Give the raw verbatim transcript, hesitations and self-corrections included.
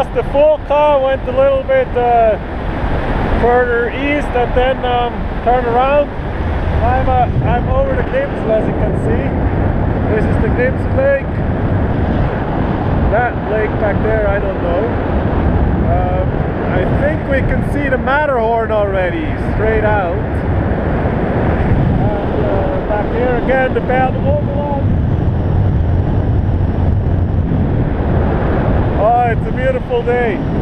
the full car went a little bit uh, further east and then um, turned around. I'm, uh, I'm over the Grimsel, as you can see. This is the Grimsel Lake. That lake back there, I don't know. Um, I think we can see the Matterhorn already, straight out. And uh, back here again, the Belle Oberon. Oh, it's a beautiful day.